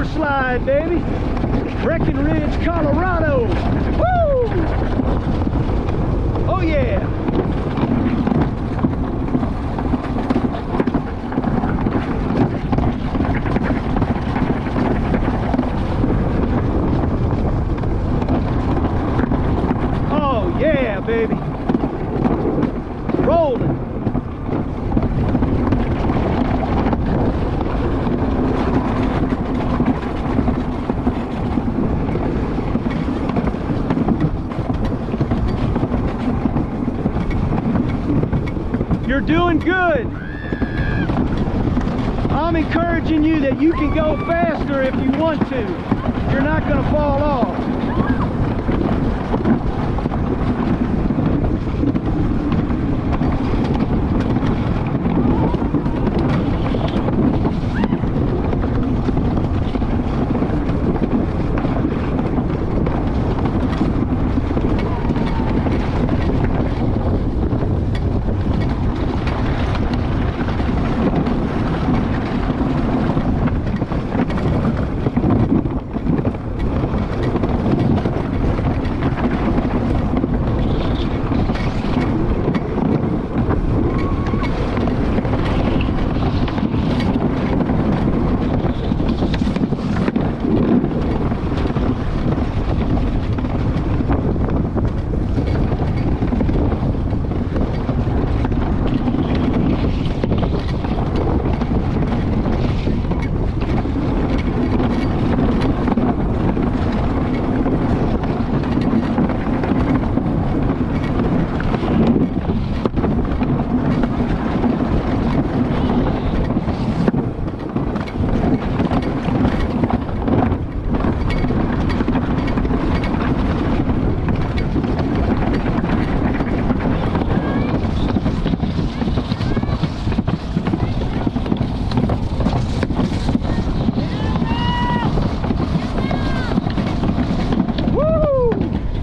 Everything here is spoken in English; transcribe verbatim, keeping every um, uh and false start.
river slide, baby. Breckenridge, Colorado. Woo! Oh yeah. Oh yeah, baby. Rolling. You're doing good. I'm encouraging you that you can go faster if you want to. You're not going to fall off.